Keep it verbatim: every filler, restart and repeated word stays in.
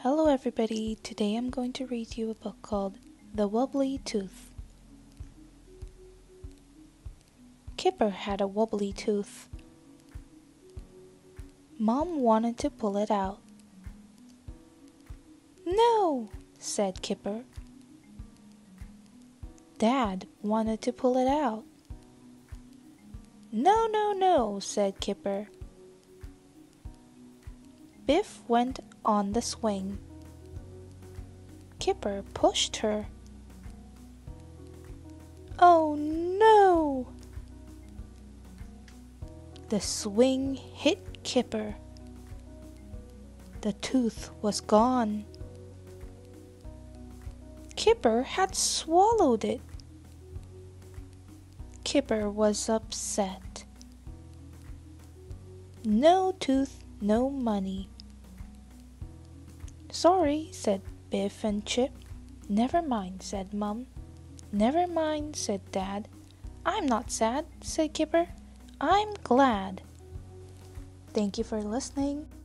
Hello everybody, today I'm going to read you a book called The Wobbly Tooth. Kipper had a wobbly tooth. Mom wanted to pull it out. No, said Kipper. Dad wanted to pull it out. No, no, no, said Kipper. Biff went on the swing. Kipper pushed her. Oh no! The swing hit Kipper. The tooth was gone. Kipper had swallowed it. Kipper was upset. No tooth, no money. Sorry, said Biff and Chip. Never mind, said Mum. Never mind, said Dad. I'm not sad, said Kipper. I'm glad. Thank you for listening.